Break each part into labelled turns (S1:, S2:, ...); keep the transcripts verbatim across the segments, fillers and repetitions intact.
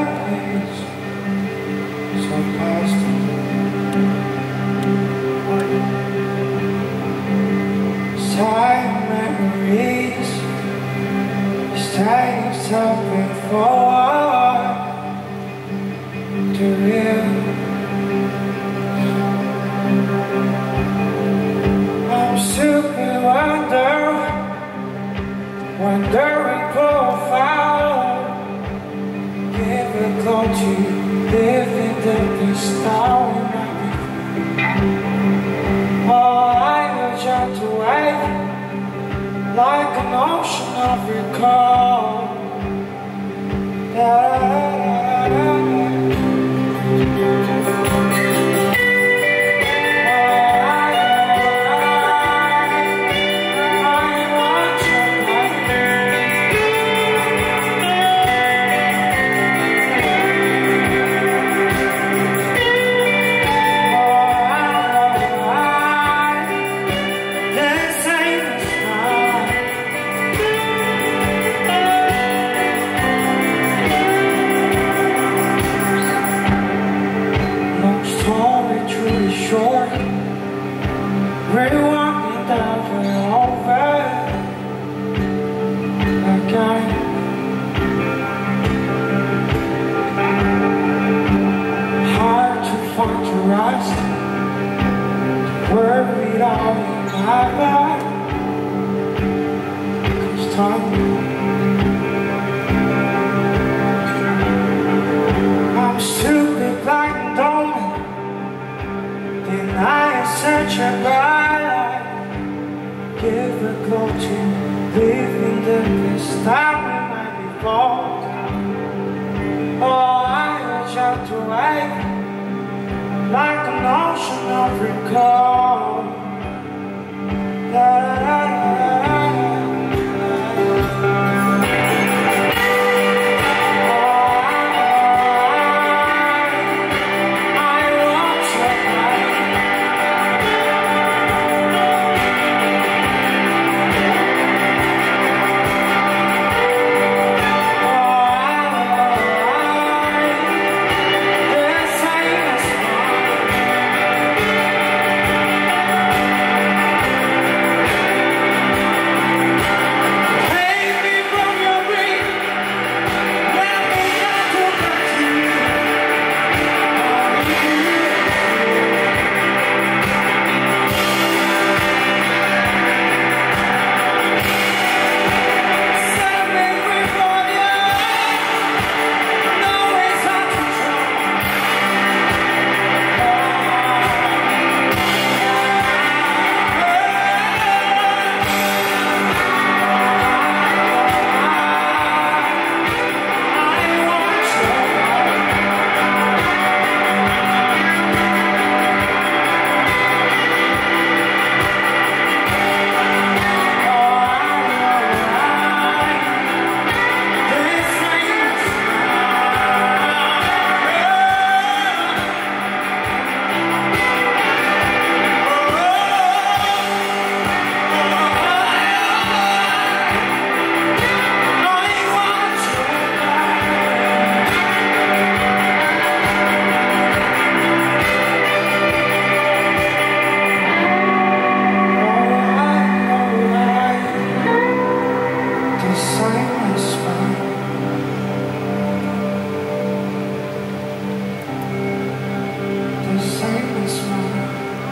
S1: memories so constant. Sad memories, staying something forward to you. I'm stupid, wonder, wondering profile. Give a call to you, living the this town. Oh, I will try to wait, like an ocean of recall. Da, da, da, da, we're walking down for over again. Hard to find your rest, worried all in my life. Cause time, I'm stupid, blind and dumb, denying such a life. Give a call to living the this time we might be born. Oh, I reach out to wait, like an ocean of recall. Da, da, da, da, da.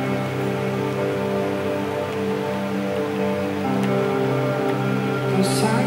S1: The